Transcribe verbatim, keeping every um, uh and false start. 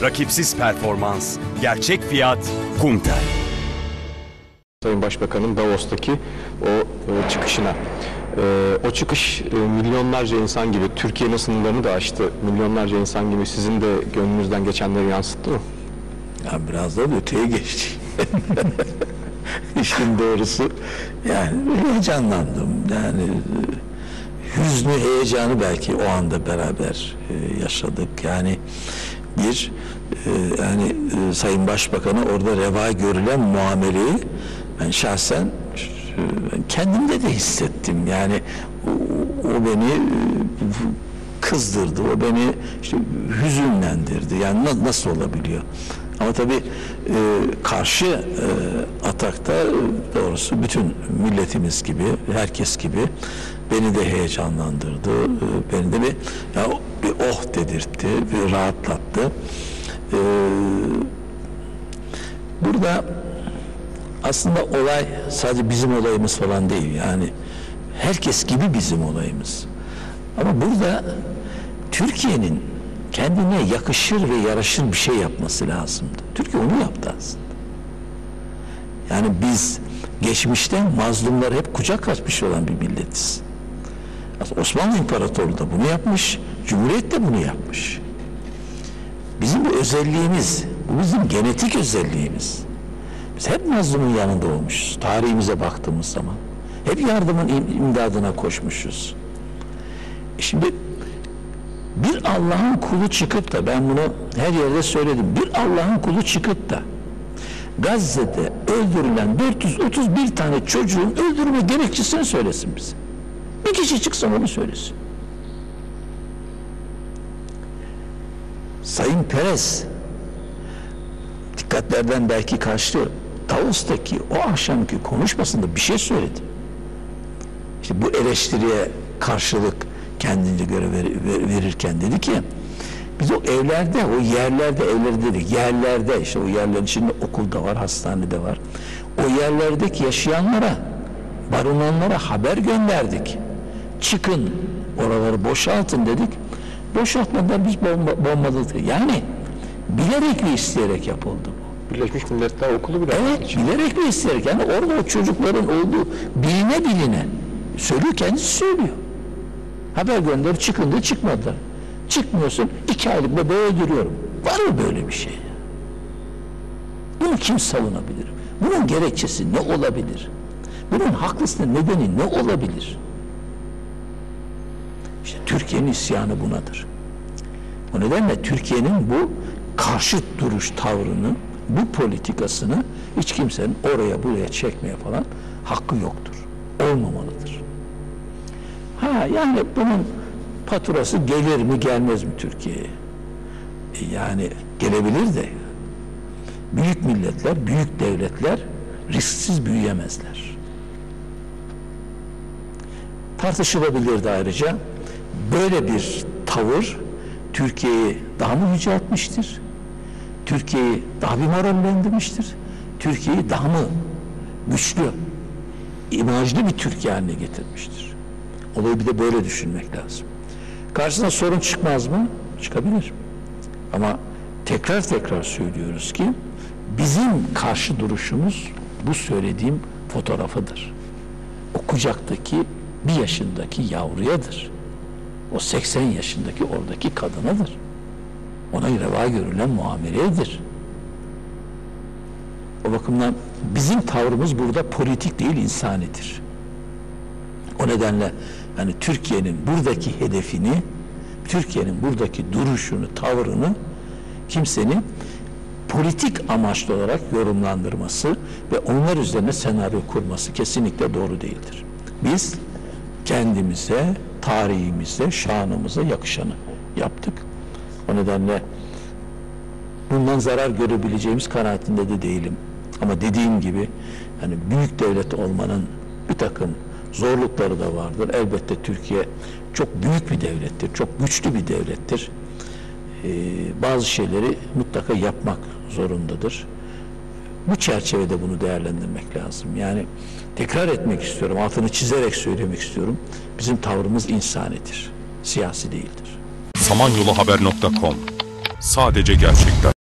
Rakipsiz performans, gerçek fiyat, Kumtel. Sayın Başbakan'ın Davos'taki o e, çıkışına. E, o çıkış e, milyonlarca insan gibi, Türkiye'nin sınırlarını da aştı. Milyonlarca insan gibi sizin de gönlünüzden geçenleri yansıttı mı? Ya biraz da öteye geçti. İşin doğrusu yani heyecanlandım. Yani hüznü, heyecanı belki o anda beraber e, yaşadık. Yani bir e, yani e, Sayın Başbakan'a orada reva görülen muameleyi ben şahsen ben kendimde de hissettim. Yani o, o beni e, kızdırdı, o beni işte hüzünlendirdi. Yani na, nasıl olabiliyor? Ama tabii e, karşı e, atakta doğrusu bütün milletimiz gibi, herkes gibi beni de heyecanlandırdı. E, beni de bir, ya, bir oh dedirtti, bir rahatlattı. E, burada aslında olay sadece bizim olayımız falan değil. Yani herkes gibi bizim olayımız. Ama burada Türkiye'nin kendine yakışır ve yaraşır bir şey yapması lazımdı. Türkiye onu yaptı aslında. Yani biz geçmişten mazlumlara hep kucak açmış olan bir milletiz. Aslında Osmanlı İmparatorluğu da bunu yapmış, Cumhuriyet de bunu yapmış. Bizim bu özelliğimiz, bu bizim genetik özelliğimiz. Biz hep mazlumun yanında olmuşuz. Tarihimize baktığımız zaman. Hep yardımın imdadına koşmuşuz. Şimdi bir Allah'ın kulu çıkıp da, ben bunu her yerde söyledim, bir Allah'ın kulu çıkıp da Gazze'de öldürülen dört yüz otuz bir tane çocuğun öldürme gerekçesini söylesin bize. Bir kişi çıksa onu söylesin. Sayın Perez dikkatlerden belki kaçtı. Davos'taki o akşamki konuşmasında bir şey söyledi. İşte bu eleştiriye karşılık kendince göre ver, ver, verirken dedi ki biz o evlerde, o yerlerde, evleri dedik, yerlerde, işte o yerlerin içinde okulda var, hastanede var. O yerlerdeki yaşayanlara, barınanlara haber gönderdik. Çıkın, oraları boşaltın dedik. Boşaltmadan biz bomba, bombaladık. Yani bilerek ve isteyerek yapıldı bu. Birleşmiş Milletler Okulu bile. Evet, için. bilerek ve isteyerek. Yani orada o çocukların olduğu biline biline söylüyor, kendisi söylüyor. Haber gönder, çıkın da çıkmadılar. Çıkmıyorsun, iki aylık bebeği öldürüyorum. Var mı böyle bir şey? Bunu kim savunabilir? Bunun gerekçesi ne olabilir? Bunun haklısının nedeni ne olabilir? İşte Türkiye'nin isyanı bunadır. O nedenle Türkiye'nin bu karşıt duruş tavrını, bu politikasını hiç kimsenin oraya buraya çekmeye falan hakkı yoktur. Olmamalıdır. Ha yani bunun faturası gelir mi gelmez mi Türkiye'ye? E yani gelebilir de büyük milletler, büyük devletler risksiz büyüyemezler. Tartışılabilirdi ayrıca. Böyle bir tavır Türkiye'yi daha mı yüceltmiştir? Türkiye'yi daha bir morallendirmiştir? Türkiye'yi daha mı güçlü, imajlı bir Türkiye haline getirmiştir? Olayı bir de böyle düşünmek lazım. Karşısına sorun çıkmaz mı? Çıkabilir. Ama tekrar tekrar söylüyoruz ki bizim karşı duruşumuz bu söylediğim fotoğrafıdır. O kucaktaki bir yaşındaki yavruyadır. O seksen yaşındaki oradaki kadınadır. Ona reva görülen muameledir. O bakımdan bizim tavrımız burada politik değil, insanidir. O nedenle yani Türkiye'nin buradaki hedefini, Türkiye'nin buradaki duruşunu, tavrını kimsenin politik amaçlı olarak yorumlandırması ve onlar üzerine senaryo kurması kesinlikle doğru değildir. Biz kendimize, tarihimize, şanımıza yakışanı yaptık. O nedenle bundan zarar görebileceğimiz kanaatinde de değilim. Ama dediğim gibi yani büyük devlet olmanın bir takım zorlukları da vardır. Elbette Türkiye çok büyük bir devlettir, çok güçlü bir devlettir. Ee, bazı şeyleri mutlaka yapmak zorundadır. Bu çerçevede bunu değerlendirmek lazım. Yani tekrar etmek istiyorum, altını çizerek söylemek istiyorum. Bizim tavrımız insanidir, siyasi değildir. samanyoluhaber nokta com Sadece gerçekler.